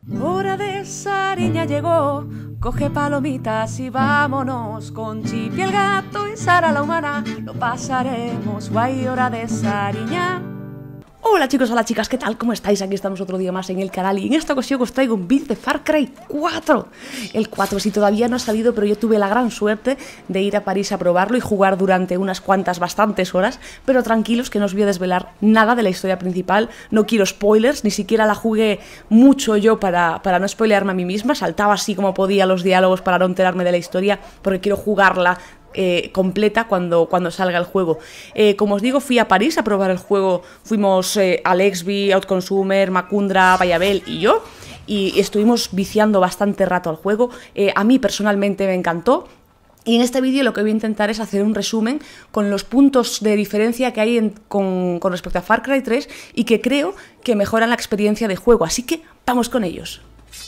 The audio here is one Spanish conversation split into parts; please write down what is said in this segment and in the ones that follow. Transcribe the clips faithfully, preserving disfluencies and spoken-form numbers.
Hora de Sariña llegó, coge palomitas y vámonos. Con Chipi el gato y Sara la humana lo pasaremos guay. Hora de Sariña. Hola chicos, hola chicas, ¿qué tal? ¿Cómo estáis? Aquí estamos otro día más en el canal y en esta ocasión os traigo un vídeo de Far Cry cuatro. El cuatro, si todavía no ha salido, pero yo tuve la gran suerte de ir a París a probarlo y jugar durante unas cuantas, bastantes horas. Pero tranquilos que no os voy a desvelar nada de la historia principal, no quiero spoilers, ni siquiera la jugué mucho yo para, para no spoilearme a mí misma. Saltaba así como podía los diálogos para no enterarme de la historia, porque quiero jugarla Eh, completa cuando, cuando salga el juego. Eh, como os digo, fui a París a probar el juego. Fuimos eh, Alexby, Outconsumer, Macundra, Bayabel y yo, y estuvimos viciando bastante rato al juego. Eh, a mí personalmente me encantó. Y en este vídeo lo que voy a intentar es hacer un resumen con los puntos de diferencia que hay en, con, con respecto a Far Cry tres y que creo que mejoran la experiencia de juego. Así que vamos con ellos.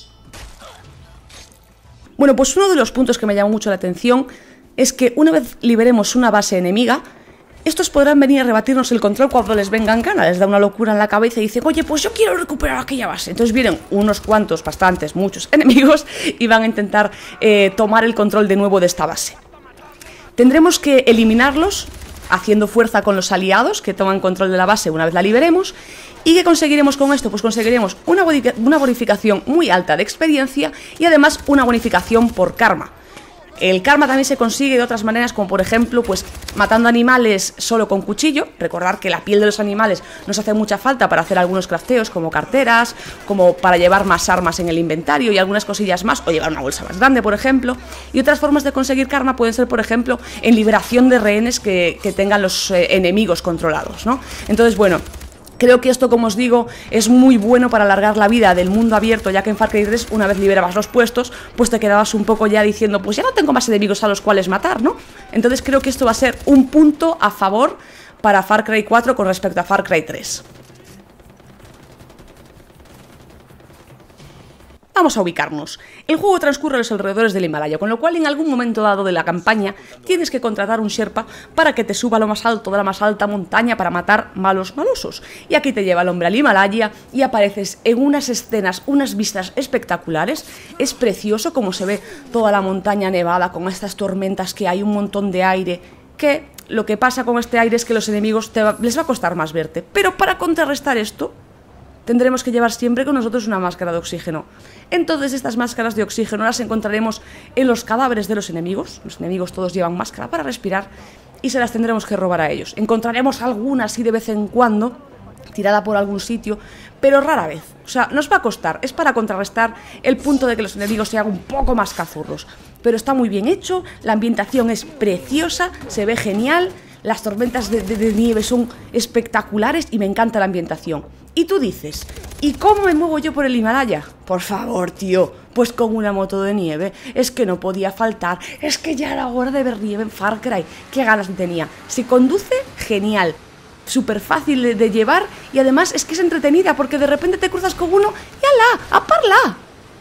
Bueno, pues uno de los puntos que me llamó mucho la atención es que una vez liberemos una base enemiga, estos podrán venir a rebatirnos el control cuando les vengan ganas, les da una locura en la cabeza y dicen, oye, pues yo quiero recuperar aquella base. Entonces vienen unos cuantos, bastantes, muchos enemigos y van a intentar eh, tomar el control de nuevo de esta base. Tendremos que eliminarlos haciendo fuerza con los aliados que toman control de la base una vez la liberemos. ¿Y qué conseguiremos con esto? Pues conseguiremos una, una bonificación muy alta de experiencia y además una bonificación por karma. El karma también se consigue de otras maneras, como por ejemplo, pues matando animales solo con cuchillo. Recordar que la piel de los animales nos hace mucha falta para hacer algunos crafteos, como carteras, como para llevar más armas en el inventario y algunas cosillas más, o llevar una bolsa más grande, por ejemplo. Y otras formas de conseguir karma pueden ser, por ejemplo, en liberación de rehenes que, que tengan los eh, enemigos controlados, ¿no? Entonces, bueno, creo que esto, como os digo, es muy bueno para alargar la vida del mundo abierto, ya que en Far Cry tres, una vez liberabas los puestos, pues te quedabas un poco ya diciendo, pues ya no tengo más enemigos a los cuales matar, ¿no? Entonces creo que esto va a ser un punto a favor para Far Cry cuatro con respecto a Far Cry tres. Vamos a ubicarnos. El juego transcurre a los alrededores del Himalaya, con lo cual en algún momento dado de la campaña tienes que contratar un Sherpa para que te suba a lo más alto de la más alta montaña para matar malos malosos. Y aquí te lleva el hombre al Himalaya y apareces en unas escenas, unas vistas espectaculares. Es precioso como se ve toda la montaña nevada con estas tormentas que hay, un montón de aire, que lo que pasa con este aire es que los enemigos te va, les va a costar más verte. Pero para contrarrestar esto, tendremos que llevar siempre con nosotros una máscara de oxígeno. Entonces estas máscaras de oxígeno las encontraremos en los cadáveres de los enemigos. Los enemigos todos llevan máscara para respirar y se las tendremos que robar a ellos. Encontraremos alguna así de vez en cuando, tirada por algún sitio, pero rara vez. O sea, nos va a costar, es para contrarrestar el punto de que los enemigos se hagan un poco más cazurros. Pero está muy bien hecho, la ambientación es preciosa, se ve genial, las tormentas de, de, de nieve son espectaculares y me encanta la ambientación. Y tú dices, ¿y cómo me muevo yo por el Himalaya? Por favor, tío, pues con una moto de nieve. Es que no podía faltar, es que ya era hora de ver nieve en Far Cry. Qué ganas tenía. Se conduce genial, súper fácil de, de llevar y además es que es entretenida porque de repente te cruzas con uno y ¡ala! ¡A parla!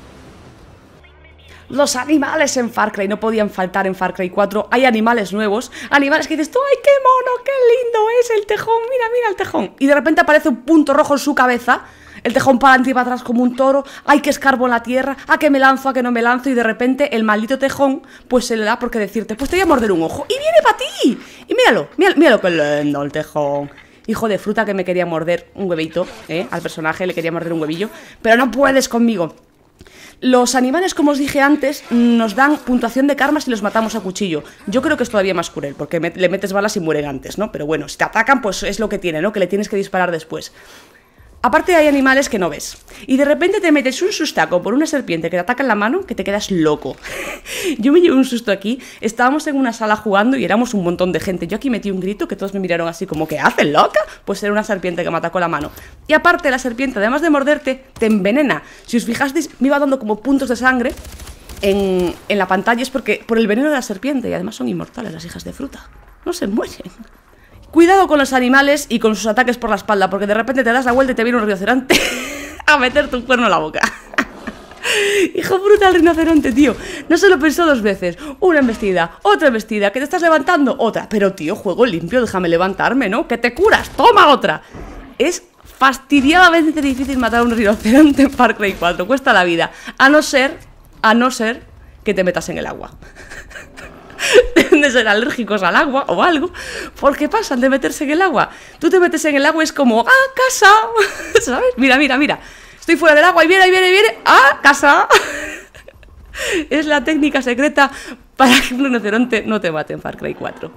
Los animales en Far Cry no podían faltar en Far Cry cuatro. Hay animales nuevos, animales que dices tú, ¡ay, qué mono, qué lindo es el tejón! Mira, mira el tejón. Y de repente aparece un punto rojo en su cabeza, el tejón para adelante y para atrás como un toro, ¡ay, que escarbo en la tierra! ¡A que me lanzo, a que no me lanzo! Y de repente el maldito tejón pues se le da porque decirte, pues te voy a morder un ojo. ¡Y viene para ti! Y míralo, míralo, míralo qué lindo el tejón. Hijo de fruta que me quería morder un huevito, ¿eh? Al personaje le quería morder un huevillo, pero no puedes conmigo. Los animales, como os dije antes, nos dan puntuación de karma si los matamos a cuchillo. Yo creo que es todavía más cruel, porque me, le metes balas y mueren antes, ¿no? Pero bueno, si te atacan, pues es lo que tiene, ¿no? Que le tienes que disparar después. Aparte hay animales que no ves. Y de repente te metes un sustaco por una serpiente que te ataca en la mano, que te quedas loco. Yo me llevé un susto aquí. Estábamos en una sala jugando y éramos un montón de gente. Yo aquí metí un grito que todos me miraron así como, ¿qué haces, loca? Pues era una serpiente que me atacó la mano. Y aparte la serpiente, además de morderte, te envenena. Si os fijasteis, me iba dando como puntos de sangre en, en la pantalla. Es porque por el veneno de la serpiente. Y además son inmortales las hijas de fruta. No se mueren. Cuidado con los animales y con sus ataques por la espalda, porque de repente te das la vuelta y te viene un rinoceronte a meterte un cuerno en la boca. Hijo brutal rinoceronte, tío. No se lo pensó dos veces. Una embestida, otra embestida, que te estás levantando, otra. Pero tío, juego limpio, déjame levantarme, ¿no? Que te curas, toma otra. Es fastidiadamente difícil matar a un rinoceronte en Far Cry cuatro. Cuesta la vida. A no ser, a no ser que te metas en el agua. Deben de ser alérgicos al agua o algo, porque pasan de meterse en el agua. Tú te metes en el agua y es como, ¡ah, casa! ¿Sabes? Mira, mira, mira. Estoy fuera del agua y viene, y viene, y viene. ¡Ah, casa! Es la técnica secreta para que un rinoceronte no te mate en Far Cry cuatro.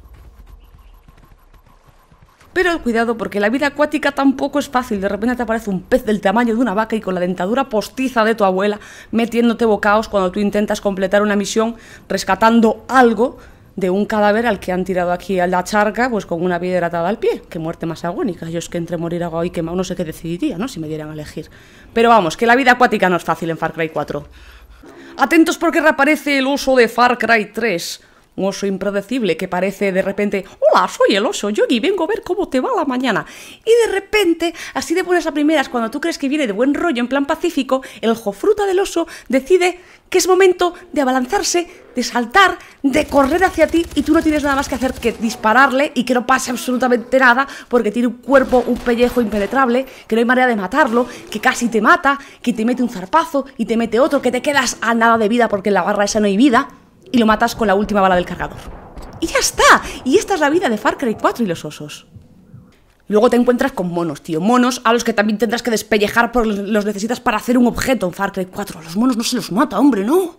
Pero cuidado, porque la vida acuática tampoco es fácil. De repente te aparece un pez del tamaño de una vaca y con la dentadura postiza de tu abuela metiéndote bocaos cuando tú intentas completar una misión rescatando algo de un cadáver al que han tirado aquí a la charca, pues con una piedra atada al pie. Qué muerte más agónica. Yo es que entre morir agua y quemado no sé qué decidiría, ¿no? Si me dieran a elegir. Pero vamos, que la vida acuática no es fácil en Far Cry cuatro. Atentos porque reaparece el oso de Far Cry tres. Un oso impredecible que parece de repente, hola, soy el oso Yogi, vengo a ver cómo te va la mañana. Y de repente, así de buenas a primeras, cuando tú crees que viene de buen rollo en plan pacífico, el jofruta del oso decide que es momento de abalanzarse, de saltar, de correr hacia ti, y tú no tienes nada más que hacer que dispararle y que no pase absolutamente nada, porque tiene un cuerpo, un pellejo impenetrable, que no hay manera de matarlo, que casi te mata, que te mete un zarpazo y te mete otro, que te quedas a nada de vida porque en la barra esa no hay vida. Y lo matas con la última bala del cargador. ¡Y ya está! Y esta es la vida de Far Cry cuatro y los osos. Luego te encuentras con monos, tío. Monos a los que también tendrás que despellejar porque los necesitas para hacer un objeto en Far Cry cuatro. A los monos no se los mata, hombre, no.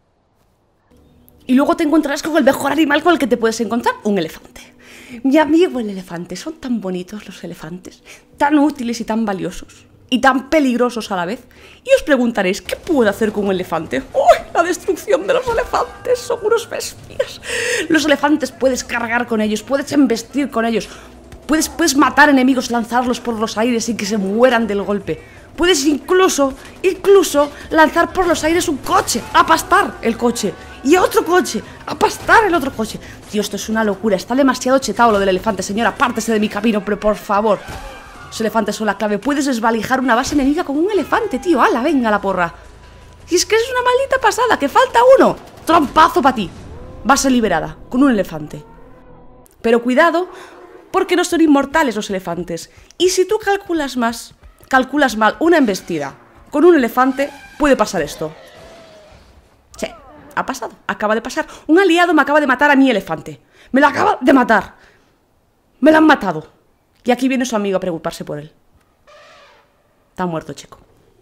Y luego te encontrarás con el mejor animal con el que te puedes encontrar, un elefante. Mi amigo el elefante. Son tan bonitos los elefantes, tan útiles y tan valiosos. Y tan peligrosos a la vez. Y os preguntaréis, ¿qué puedo hacer con un elefante? ¡Uy! La destrucción de los elefantes, son unos bestias. Los elefantes puedes cargar con ellos, puedes embestir con ellos, puedes, puedes matar enemigos, lanzarlos por los aires y que se mueran del golpe. Puedes incluso, incluso lanzar por los aires un coche, apastar el coche. Y otro coche, apastar el otro coche. Tío, esto es una locura, está demasiado chetado lo del elefante, señora, apártese de mi camino, pero por favor. Los elefantes son la clave. Puedes desvalijar una base enemiga con un elefante, tío. ¡Hala, venga la porra! Y es que es una maldita pasada, que falta uno. Trompazo para ti. Base liberada, con un elefante. Pero cuidado, porque no son inmortales los elefantes. Y si tú calculas más, calculas mal una embestida con un elefante, puede pasar esto. Sí, ha pasado, acaba de pasar. Un aliado me acaba de matar a mi elefante. Me lo acaba de matar. Me lo han matado. Y aquí viene su amigo a preocuparse por él. Está muerto, chico.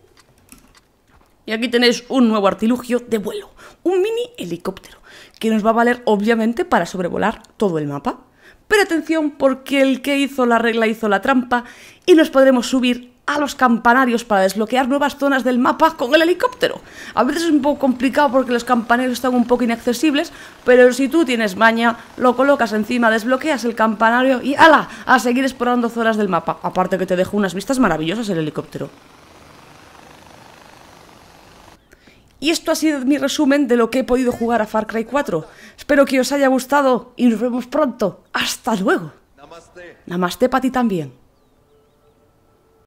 Y aquí tenéis un nuevo artilugio de vuelo. Un mini helicóptero. Que nos va a valer, obviamente, para sobrevolar todo el mapa. Pero atención, porque el que hizo la regla hizo la trampa. Y nos podremos subir a los campanarios para desbloquear nuevas zonas del mapa con el helicóptero. A veces es un poco complicado porque los campanarios están un poco inaccesibles, pero si tú tienes maña, lo colocas encima, desbloqueas el campanario y ¡hala! A seguir explorando zonas del mapa. Aparte que te deja unas vistas maravillosas el helicóptero. Y esto ha sido mi resumen de lo que he podido jugar a Far Cry cuatro. Espero que os haya gustado y nos vemos pronto. ¡Hasta luego! Namaste. Namaste para ti también.